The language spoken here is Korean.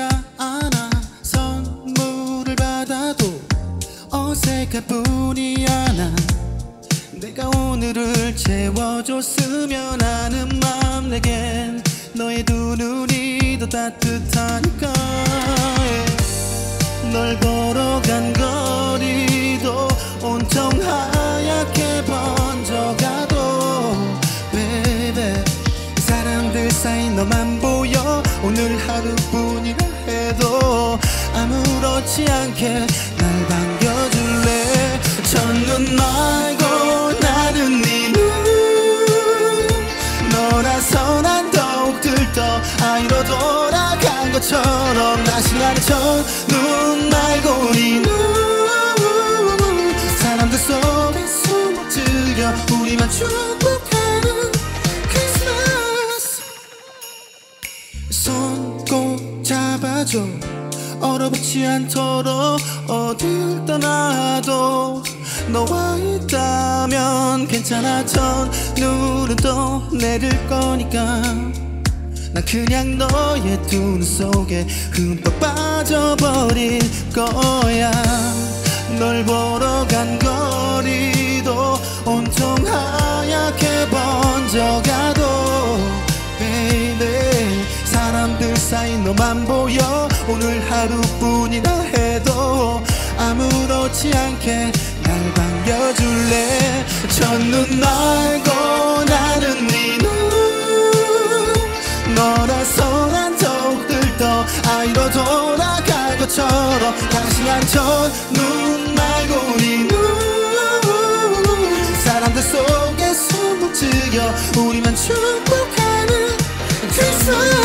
아무렇지가 않아. 선물을 받아도 어색할 뿐이야. 난 내가 오늘을 채워줬으면 하는 맘. 내겐 너의 두 눈이 더 따뜻하니까. 널 보러 간 거리도 온통 하얗게 번져가도 baby, 사람들 사이 너만 보여. 오늘 하루뿐이라 해도 아무렇지 않게 날 반겨줄래. 첫눈 말고 나는 네 눈, 너라서 난 더욱 들떠 아이로 돌아간 것처럼. 다시 나를 첫눈 말고 네 눈, 사람들 속에 숨어 즐겨 우리만 축복하는 크리스마스. 손 꼭 잡아줘 얼어붙지 않도록. 어딜 떠나도 너와 있다면 괜찮아. 첫눈은 또 내릴 거니까. 난 그냥 너의 두 눈 속에 흠뻑 빠져버릴 거야. 널 보러 간 거리도 온통 하얗게 번져가도 baby, 사람들 사이 너만 보여. 오늘 하루뿐이라 해도 아무렇지 않게 날 반겨줄래. 첫눈 말고 나는 네 눈, 너라서 난 더욱 들떠 아이로 돌아갈 것처럼. 다시 난 첫눈 말고 네 눈, 사람들 속에 숨어 즐겨 우리만 축복하는 크리스마스.